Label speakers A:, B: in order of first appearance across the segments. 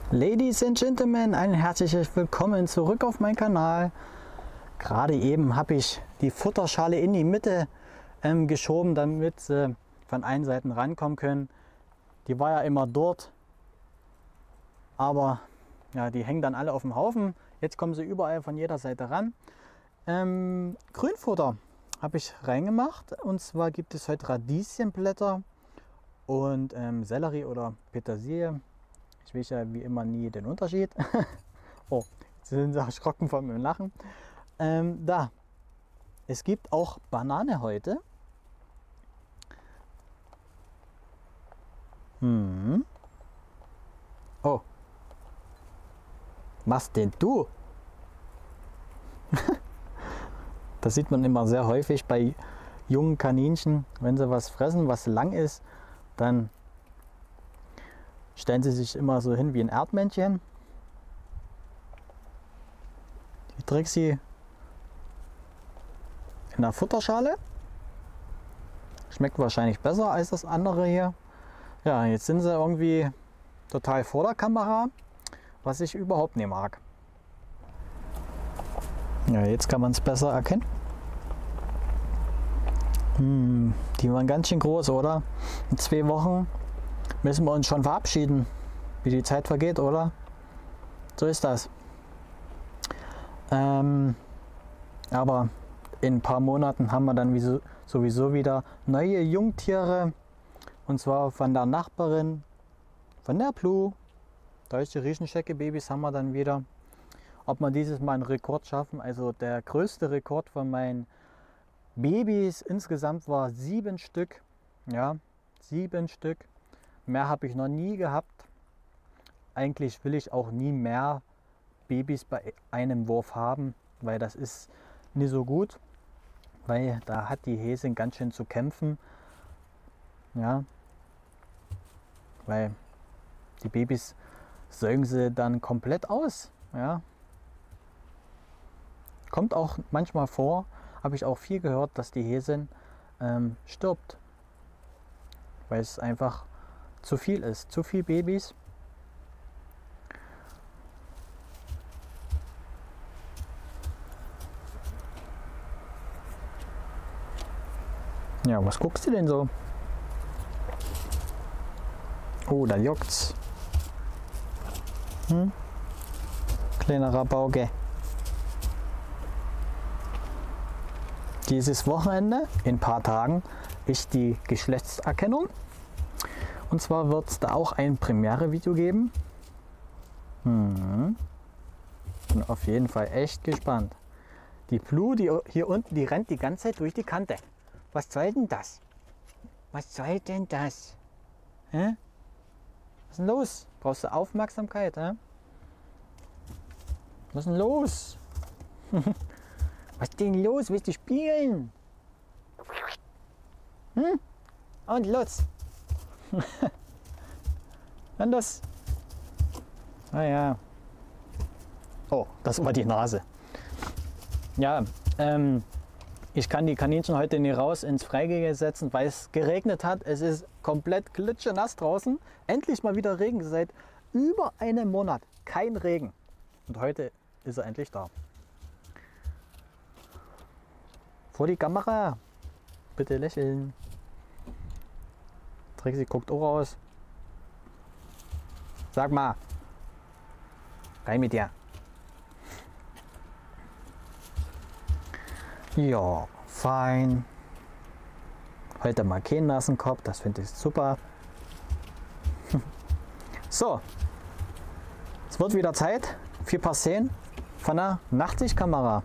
A: Ladies and Gentlemen, ein herzliches Willkommen zurück auf meinen Kanal. Gerade eben habe ich die Futterschale in die Mitte geschoben, damit sie von allen Seiten rankommen können. Die war ja immer dort, aber ja, die hängen dann alle auf dem Haufen. Jetzt kommen sie überall von jeder Seite ran. Grünfutter habe ich reingemacht, und zwar gibt es heute Radieschenblätter und Sellerie oder Petersilie. Ich weiß ja wie immer nie den Unterschied. Oh, jetzt sind sie erschrocken von meinem Lachen. Es gibt auch Banane heute. Oh, was denn du? Das sieht man immer sehr häufig bei jungen Kaninchen. Wenn sie was fressen, was lang ist, dann stellen sie sich immer so hin wie ein Erdmännchen. Die Trixie in der Futterschale. Schmeckt wahrscheinlich besser als das andere hier. Ja, jetzt sind sie irgendwie total vor der Kamera, was ich überhaupt nicht mag. Ja, jetzt kann man es besser erkennen. Die waren ganz schön groß, oder? In 2 Wochen müssen wir uns schon verabschieden, wie die Zeit vergeht, oder? So ist das. Aber in ein paar Monaten haben wir dann sowieso wieder neue Jungtiere. Und zwar von der Nachbarin, von der Blue. Deutsche Riesenschecke-Babys haben wir dann wieder. Ob wir dieses Mal einen Rekord schaffen, also der größte Rekord von meinen Babys insgesamt war 7 Stück. Ja, 7 Stück. Mehr habe ich noch nie gehabt. Eigentlich will ich auch nie mehr Babys bei einem Wurf haben, weil das ist nicht so gut, weil da hat die Häsin ganz schön zu kämpfen. Ja, weil die Babys säugen sie dann komplett aus. Ja, kommt auch manchmal vor, habe ich auch viel gehört, dass die Häsin stirbt, weil es einfach zu viel ist, zu viel Babys. Ja, was guckst du denn so? Oh, da juckt's. Kleiner Rabauke. Dieses Wochenende, in ein paar Tagen, ist die Geschlechtserkennung. Und zwar wird es da auch ein Premiere-Video geben. Bin auf jeden Fall echt gespannt. Die Blue, die hier unten, die rennt die ganze Zeit durch die Kante. Was soll denn das? Was soll denn das? Hä? Was ist denn los? Brauchst du Aufmerksamkeit? Hä? Was ist denn los? Was ist denn los? Willst du spielen? Und los! Dann das. Naja. Oh, das war die Nase. Ja, ich kann die Kaninchen heute nicht raus ins Freigehege setzen, weil es geregnet hat. Es ist komplett klitschenass draußen. Endlich mal wieder Regen. Seit über einem Monat kein Regen. Und heute ist er endlich da. Vor die Kamera. Bitte lächeln. Trixie guckt auch raus. Sag mal. Rein mit dir. Ja, fein. Heute mal keinen nassen Kopf, das finde ich super. So. Es wird wieder Zeit für ein paar Szenen von der Nachtsichtkamera.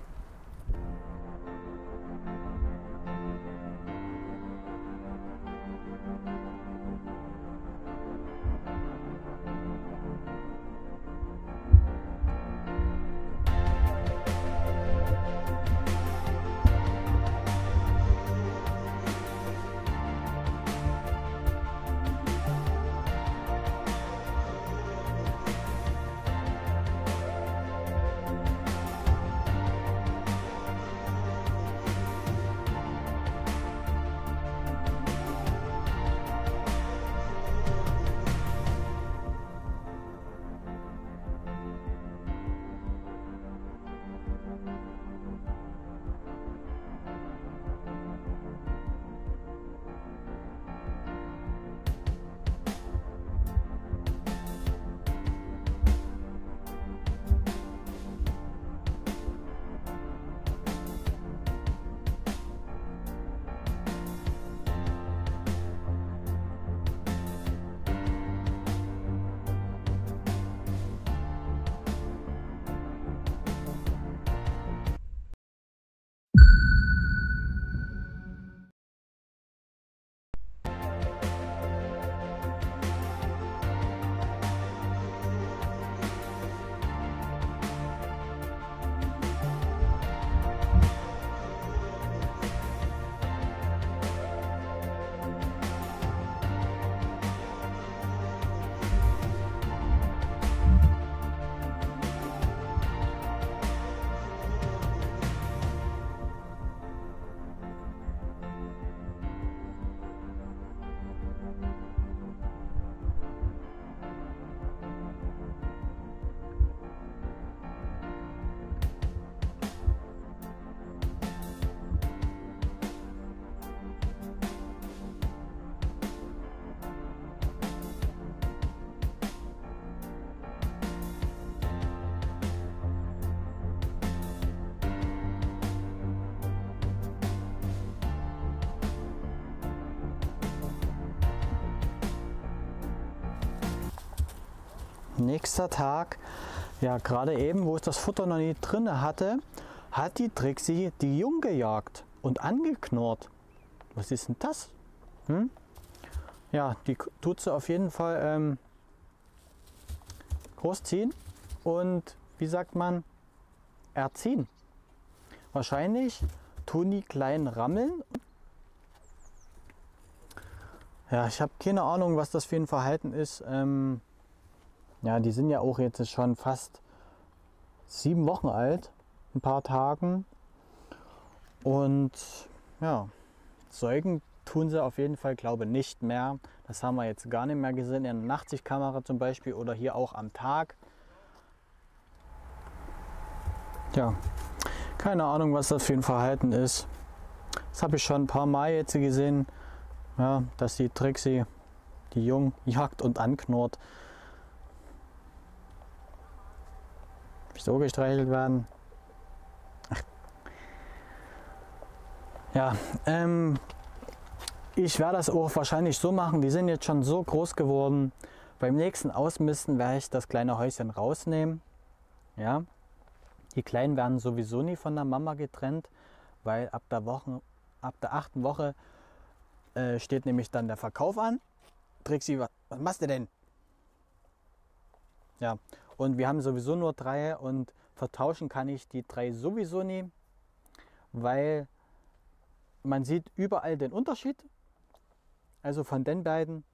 A: Nächster Tag, ja gerade eben, wo ich das Futter noch nicht drin hatte, hat die Trixie die Jungen gejagt und angeknurrt. Was ist denn das? Ja, die tut sie auf jeden Fall großziehen und, wie sagt man, erziehen. Wahrscheinlich tun die Kleinen rammeln. Ja, ich habe keine Ahnung, was das für ein Verhalten ist. Ja, die sind ja auch jetzt schon fast 7 Wochen alt, ein paar Tagen. Und ja, säugen tun sie auf jeden Fall, glaube ich, nicht mehr. Das haben wir jetzt gar nicht mehr gesehen in der Nachtsichtkamera zum Beispiel oder hier auch am Tag. Ja, keine Ahnung, was das für ein Verhalten ist. Das habe ich schon ein paar Mal jetzt gesehen, ja, dass die Trixie die Jungen jagt und anknurrt. So gestreichelt werden. Ja, ich werde das auch wahrscheinlich so machen. Die sind jetzt schon so groß geworden. Beim nächsten Ausmisten werde ich das kleine Häuschen rausnehmen. Ja, die Kleinen werden sowieso nie von der Mama getrennt, weil ab der 8. Woche steht nämlich dann der Verkauf an. Trixie, was machst du denn? Ja, und wir haben sowieso nur 3 und vertauschen kann ich die 3 sowieso nie, weil man sieht überall den Unterschied. Also von den beiden.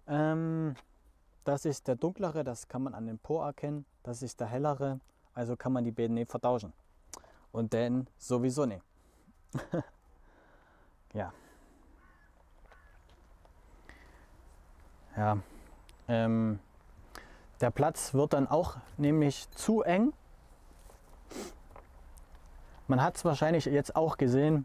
A: Das ist der dunklere, das kann man an dem Po erkennen. Das ist der hellere, also kann man die beiden nicht vertauschen. Und den sowieso nicht. Ja. Ja. Der Platz wird dann auch nämlich zu eng. Man hat es wahrscheinlich jetzt auch gesehen.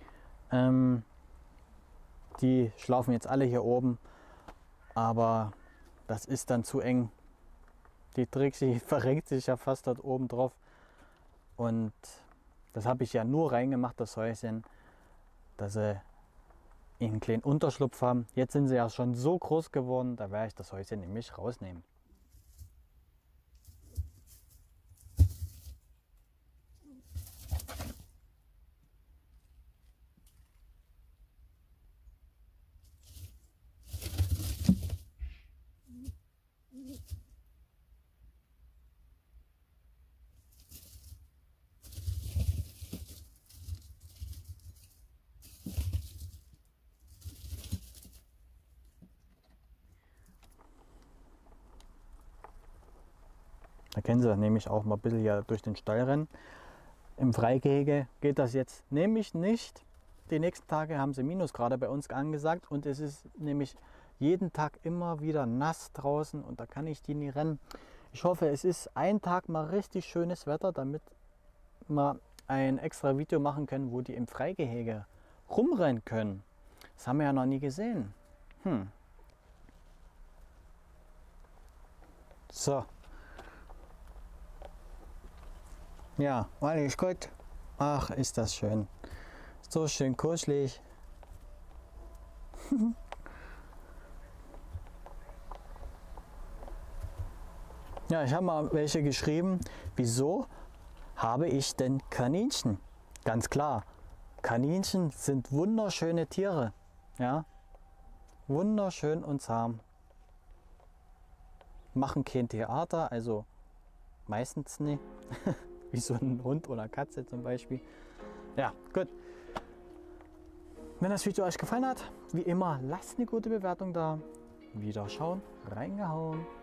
A: Die schlafen jetzt alle hier oben, aber das ist dann zu eng. Die Trixie verrenkt sich ja fast dort oben drauf und das habe ich ja nur reingemacht, das Häuschen, dass sie einen kleinen Unterschlupf haben. Jetzt sind sie ja schon so groß geworden, da werde ich das Häuschen nämlich rausnehmen. Da können sie nämlich auch mal ein bisschen ja durch den Stall rennen. Im Freigehege geht das jetzt nämlich nicht. Die nächsten Tage haben sie Minusgrade bei uns angesagt und es ist nämlich jeden Tag immer wieder nass draußen und da kann ich die nie rennen. Ich hoffe, es ist ein Tag mal richtig schönes Wetter, damit wir ein extra Video machen können, wo die im Freigehege rumrennen können. Das haben wir ja noch nie gesehen. So. Ja, alles gut. Ach, ist das schön. So schön kuschelig. Ja, ich habe mal welche geschrieben. Wieso habe ich denn Kaninchen? Ganz klar, Kaninchen sind wunderschöne Tiere. Ja, wunderschön und zahm. Machen kein Theater, also meistens nicht. Wie so ein Hund oder Katze zum Beispiel. Ja, gut. Wenn das Video euch gefallen hat, wie immer, lasst eine gute Bewertung da. Wiederschauen, reingehauen.